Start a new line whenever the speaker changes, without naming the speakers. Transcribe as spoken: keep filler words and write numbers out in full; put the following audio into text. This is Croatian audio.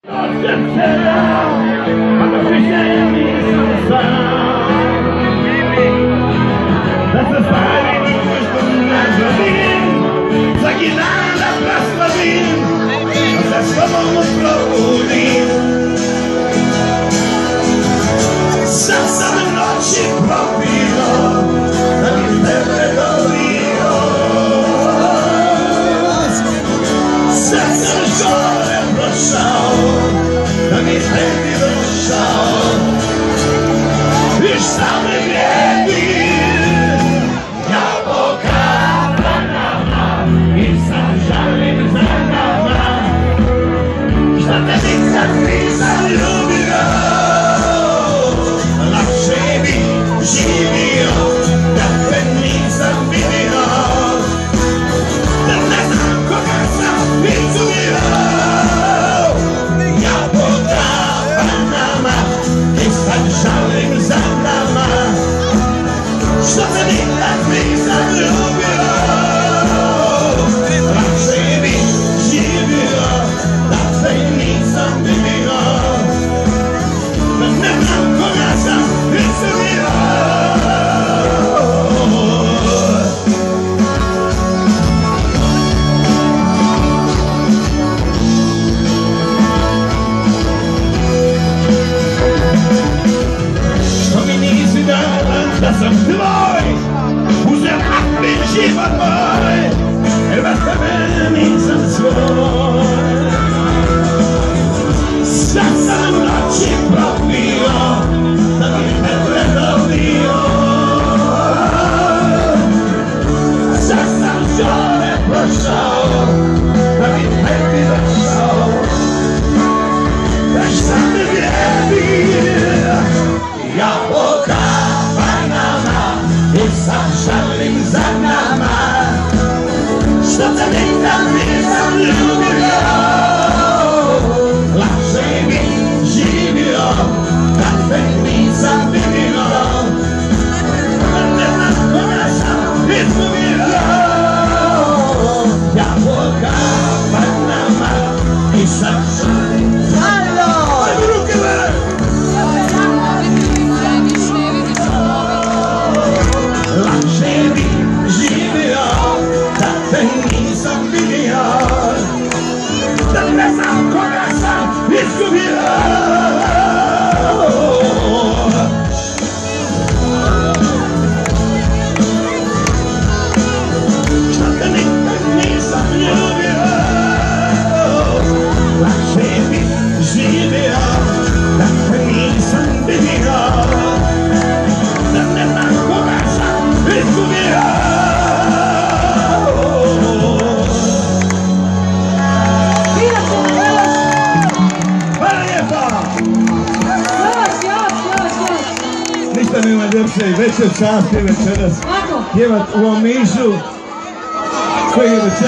Zaginana praslavim, a za sobom probudim. Sam sam noći propio, da bi tebe dolio. Sad sam škole prošao, da bi tebi došao. I šta me vrijedi, ja pokapanama i sad žalim za nama. Šta te nikad nisam ljubio, lakše bi živio, da te nisam vidio. Da ne znam koga sam izubio, ja pokapanama i sad žalim za nama. Šta te nikad nisam ljubio, lakše bi živio, da te nisam vidio. Da ne znam koga sam izubio. Što mi nisi dala da sam tvoj, uzem apin život moj, jer bez tebe nisam svoj. Sad sam noći propio, da bi tebe dolio. Sad sam žale prošao, da bi tebi došao. Šta me vrijedi, ja pokapanama i sad žalim za nama. Što te nikad nisam ljubio, lakše bi živio, da te nisam vidio. Da ne znam koga sam izgubio, ja pokapanama i sad žalim za nama. Ajde ruke vele! Lakše bi živio, da te nisam vidio. Da ne znam koga sam izgubio. Šta te nikad nisam ljubio, lakše bi živio, da te nisam vidio. Da ne znam koga sam izgubio. Hvala lijepa! Ništa nema ljepše i veće časti večeras pjevat u Omišu koji je večeras